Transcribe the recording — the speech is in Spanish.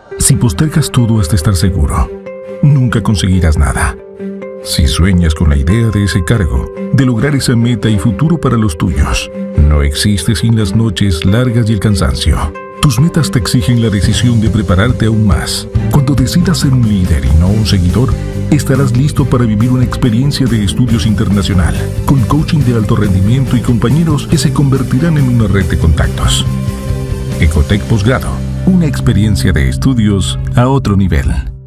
Si postergas todo hasta estar seguro, nunca conseguirás nada. Si sueñas con la idea de ese cargo, de lograr esa meta y futuro para los tuyos, no existe sin las noches largas y el cansancio. Tus metas te exigen la decisión de prepararte aún más. Cuando decidas ser un líder y no un seguidor, estarás listo para vivir una experiencia de estudios internacional, con coaching de alto rendimiento y compañeros que se convertirán en una red de contactos. Ecotec Posgrado, una experiencia de estudios a otro nivel.